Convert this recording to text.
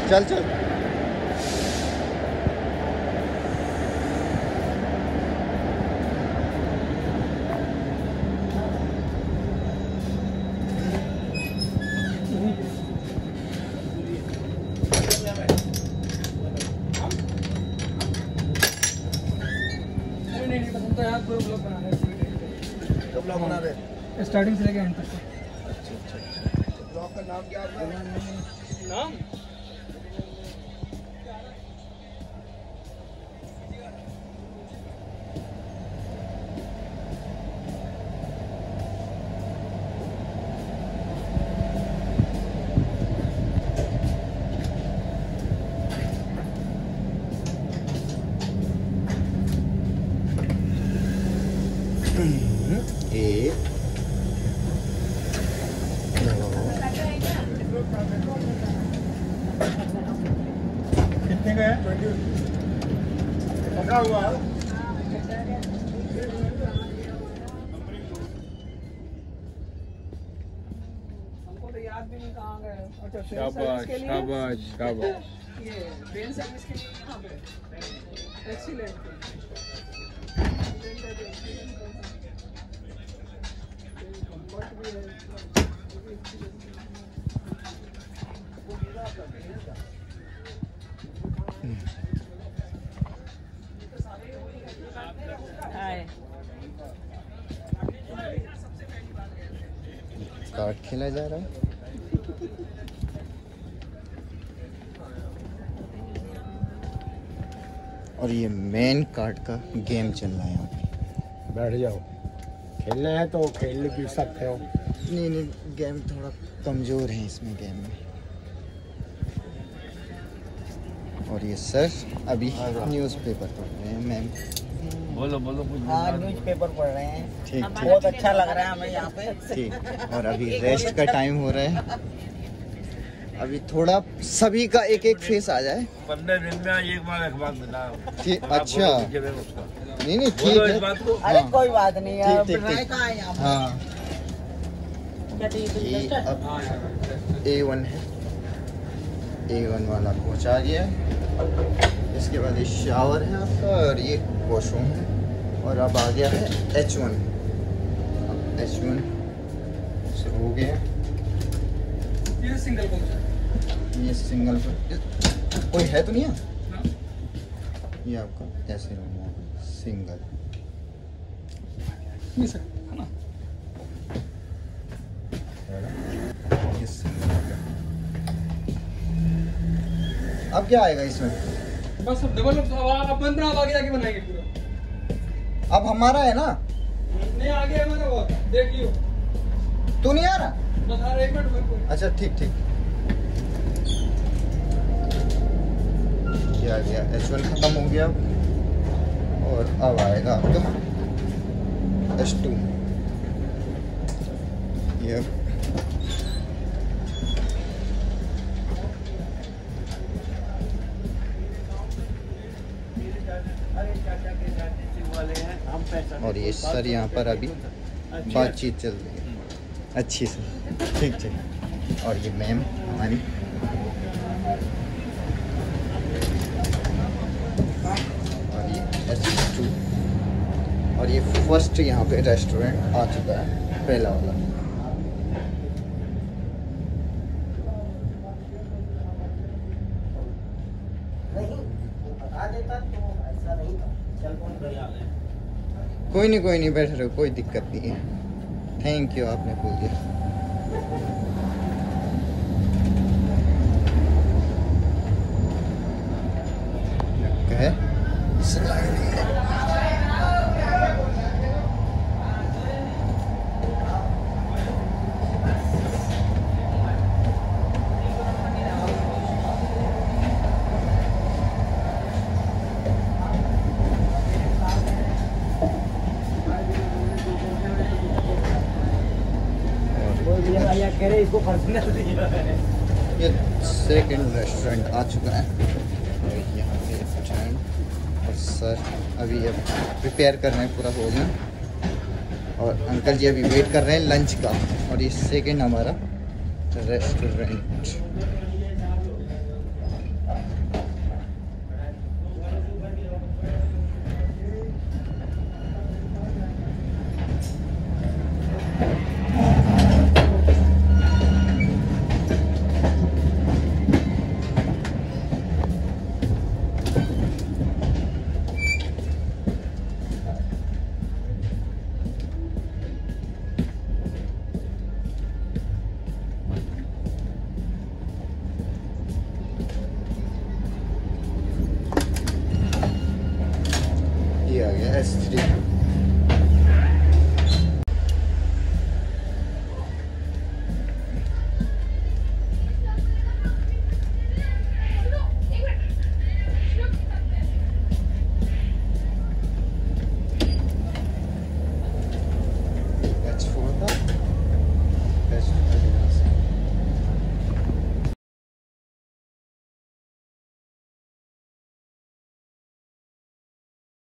चल चल। ब्लॉग बना रहे स्टार्टिंग से लेके एंड तक। अच्छा अच्छा। ब्लॉग का नाम क्या है? नाम कितने का है? 20 पका हुआ है। हमको तो याद भी नहीं कहाँ गए। अच्छा शाबाश शाबाश शाबाश। ये ट्रेन सर्विस के लिए कहाँ पे? एक्सीलेंट। कार्ड खेला जा रहा है। और ये मेन कार्ड का गेम चल रहा है यहाँ पे। बैठ जाओ, खेलना है तो खेल भी सकते हो। नहीं नहीं, गेम थोड़ा कमज़ोर है इसमें गेम में। और ये सर अभी न्यूज़पेपर पढ़ रहे हैं। मैम बोलो बोलो कुछ। हाँ, न्यूज़पेपर पढ़ रहे हैं। ठीक बहुत अच्छा लग रहा है हमें यहाँ पे। ठीक। और अभी रेस्ट का टाइम हो रहा है। अभी थोड़ा सभी का एक एक फेस आ जाए। 15 दिन में एक बार अखबार मिला। ठीक, अच्छा नहीं नहीं ठीक बोलो है। इस बात को। अरे कोई बात नहीं है। ठीक, ठीक, ठीक। कहाँ है यहाँ पे? हाँ क्या ठीक है? ये अब A1 है। A1 वाला पहुंचा गया है। इसके बाद ये शावर है आपका और ये वॉशरूम है। और अब आ गया है H1। अब H1 शुरू हो गया। ये सिंगल कौन सा? ये सिंगल पर कोई है तो नहीं है? ये आपका ऐसे रूम है सिंगल। ये सर है ना? ये सिंगल हो गया। अब क्या आएगा इसमें? बस अब डबल अब बंद बना, आगे जाके बनाएंगे पूरा। अब हमारा है ना? नहीं आगे है मेरा वो, देख लियो। तू नहीं आ रहा? बस यार एक मिनट रुको। अच्छा ठीक ठीक। ये आ गया H1 खत्म हो गया। और अब आएगा आपका H2। ये और ये सर यहाँ पर अभी बातचीत चल रही है अच्छी से। ठीक ठीक। और ये मैम हमारी। और ये H2। और ये फर्स्ट यहाँ पे रेस्टोरेंट आ चुका है, पहला वाला। कोई नहीं बैठ रहे हो, कोई दिक्कत नहीं है। थैंक यू, आपने बोल दिया। कहे इसको ये सेकंड रेस्टोरेंट आ चुका है। और यहाँ पे स्टैंड और सर अभी अब प्रिपेयर कर रहे हैं पूरा भोजन। और अंकल जी अभी वेट कर रहे हैं लंच का। और ये सेकंड हमारा रेस्टोरेंट। ये आ गया S3